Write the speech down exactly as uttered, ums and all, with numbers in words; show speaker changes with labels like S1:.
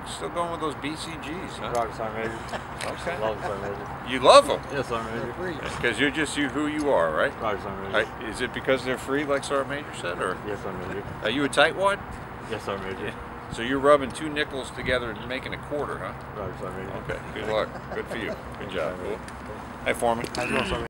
S1: still going with those B C Gs, huh?
S2: Roger, Sergeant Major.
S1: Okay.
S2: Love them, Sergeant Major.
S1: You love them?
S2: Yes, Sergeant Major.
S1: Because you're just you who you are, right?
S2: Roger, Sergeant Major.
S1: Right. Is it because they're free, like Sergeant Major said, or?
S2: Yes, Sergeant Major.
S1: Are you a tightwad?
S2: Yes, Sergeant Major.
S1: Yeah. So you're rubbing two nickels together and making a quarter, huh?
S2: Roger, Sergeant Major.
S1: Okay. Good luck. Good for you. Good job. Cool. Hey, Foreman.
S2: How's it going, Sergeant?